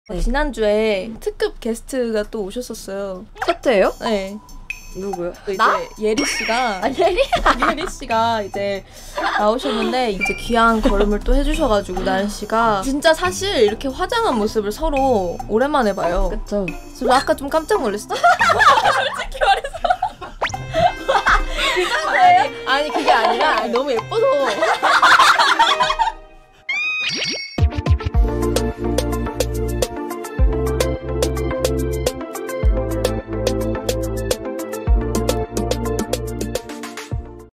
네. 지난주에 특급 게스트가 또 오셨었어요. 세트예요? 네. 누구요? 이제 나? 예리 씨가 예리? 예리 씨가 이제 나오셨는데 이제 귀한 걸음을 또 해주셔가지고 나연 씨가 진짜 사실 이렇게 화장한 모습을 서로 오랜만에 봐요. 그쵸. 그래서 아까 좀 깜짝 놀랐어. 솔직히 말해서. 아니 그게 아니라 너무 예뻐서.